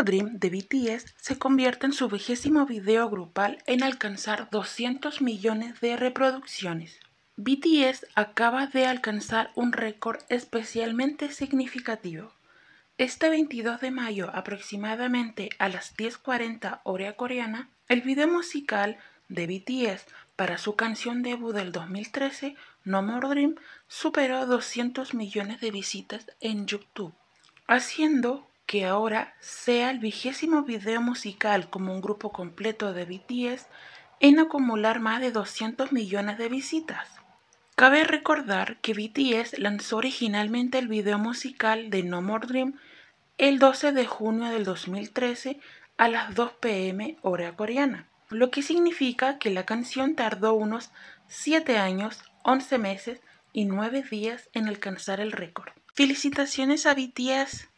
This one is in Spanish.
Dream de BTS se convierte en su 20º video grupal en alcanzar 200 millones de reproducciones. BTS acaba de alcanzar un récord especialmente significativo. Este 22 de mayo, aproximadamente a las 10:40 hora coreana, el video musical de BTS para su canción debut del 2013, No More Dream, superó 200 millones de visitas en YouTube, haciendo que ahora sea el 20º video musical como un grupo completo de BTS en acumular más de 200 millones de visitas. Cabe recordar que BTS lanzó originalmente el video musical de No More Dream el 12 de junio del 2013 a las 2 p.m. hora coreana, lo que significa que la canción tardó unos 7 años, 11 meses y 9 días en alcanzar el récord. ¡Felicitaciones a BTS!